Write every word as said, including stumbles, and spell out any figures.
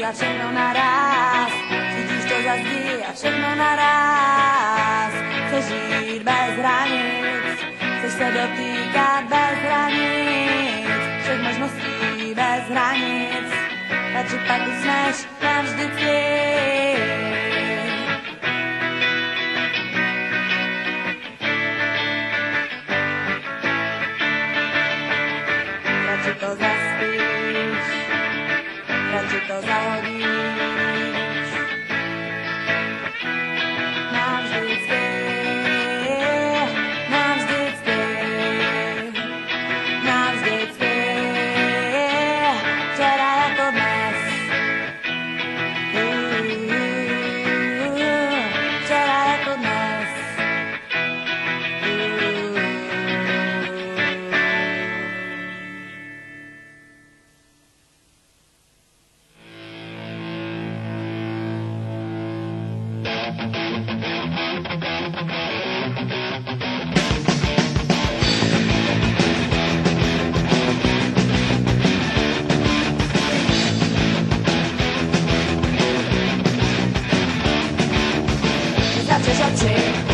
a všechno naraz. Cítíš to za zdi a všechno naraz. Chceš žít bez hranic, chceš se dotýkat bez hranic, všech možností bez hranic, radši pak usneš navždycky. Radši to zaspíš, radši to zahodíš. Navždycky, navždycky, navždycky, včera jako dnes. Včera jako dnes. Zavřeš oči,